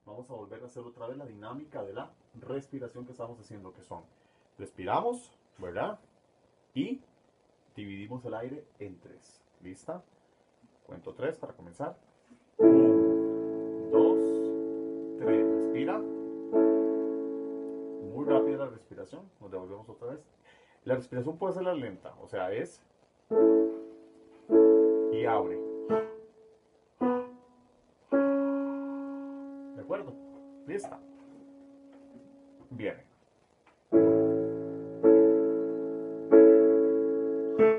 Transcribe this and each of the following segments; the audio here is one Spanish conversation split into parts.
vamos a volver a hacer otra vez la dinámica de la respiración que estamos haciendo, que son, respiramos, ¿verdad? Y dividimos el aire en 3. ¿Lista? Cuento 3 para comenzar. 1, 2, 3. Respira. Muy rápida la respiración. Nos devolvemos otra vez. La respiración puede ser la lenta, o sea, es y abre. ¿De acuerdo? ¿Lista? Viene.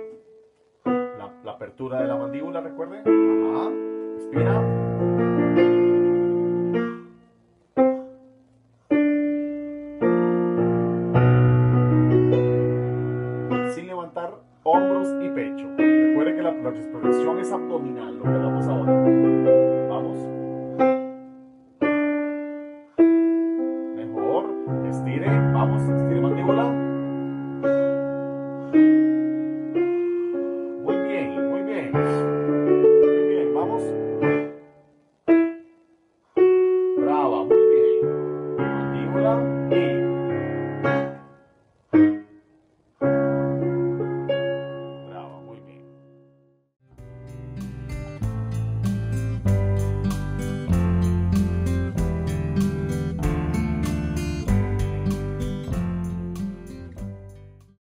La apertura de la mandíbula, recuerden. Ajá. Respira.